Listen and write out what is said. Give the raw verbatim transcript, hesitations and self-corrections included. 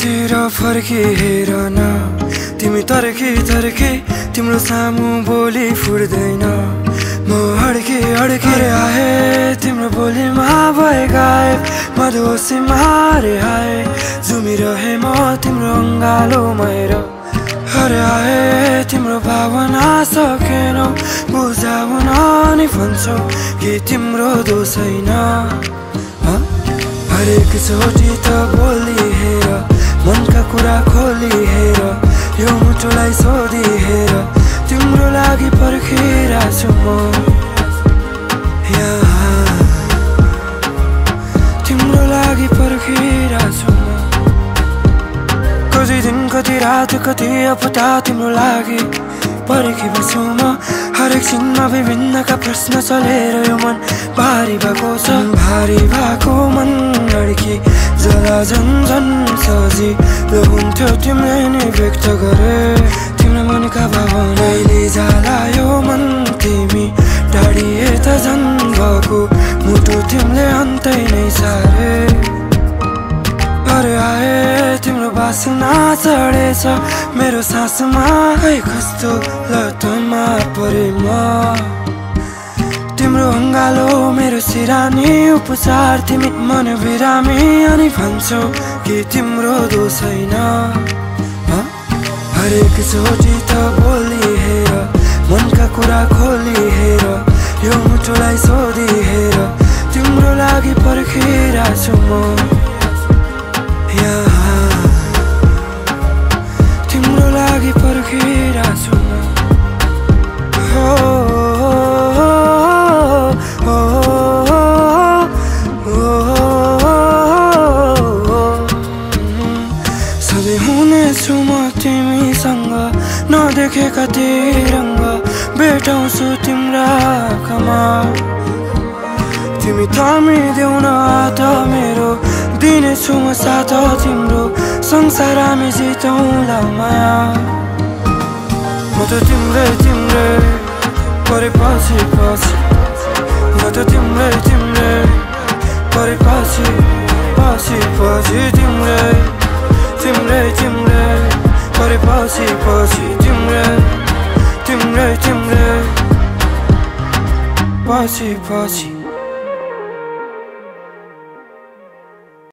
फर्केर फर्की हेर न तिमी तर्की तर्की तिम्रो सामु बोली फुट्दैन म अड्के अड्के आए तिम्रो बोलीमा भए गायब मधुसीमा रे आए झुमिरहे म तिम्रो अङ्गालोमा हेर अरे आए तिम्रो भावना सकेनौ बुझाउन नि भन्छौ कि तिम्रो दोष छैन हरेक चोटि त बोली हेर मनका कुरा खोली हेर यो मुटुलाई सोधी हेर तिम्रो लागि पर्खिरहेको छु म यहाँ तिम्रो लागि पर्खिरहेको छु म कति दिन कति रात कति हप्ता तिम्रो लागि पर्खी बस्छु म हरेक छिनमा विभिन्नका प्रश्न चलेर यो मन भारी भएको छ भारी भएको मन अड्की जरा झन् झन् सजिलो हुन्थ्यो तिमीले नि व्यक्त गरे तिम्रो मनका भावनाले जाला यो मन तिमी टाढिए त झन् भएको मुटु तिमीले अन्तै नै सारे अरे आए तिम्रो बासना चढेछ मेरो सासमा खै कस्तो लतमा परे म तिम्रो अङ्गालो मेरो सिरानी उपचार तिमी मन बिरामी अनि भन्छौ कि तिम्रो दोष छैन हरेक चोटि त बोली हेर मनका कुरा खोली हेर यो मुटुलाई सोधी हेर तिम्रो लागि पर्खिरहेको छु म यहाँ तिम्रो लागि पर्खिरहेको छु म हो सधैँ हुनेछु म तिमीसँग नदेखेका तिरङ्ग भेटाउँछु तिम्रा आँखामा तिमी थामिदेऊ न हात मेरो दिनेछु म साथ तिम्रो संसार हामी जितौँला माया म त तिम्रै तिम्रै परेपछि पछि म त तिम्रै तिम्रै परेपछि पछि पछि तिम्रै तिम्रै तिम्रै परेपछि पछि तिम्रै तिम्रै तिम्रै पछि पछि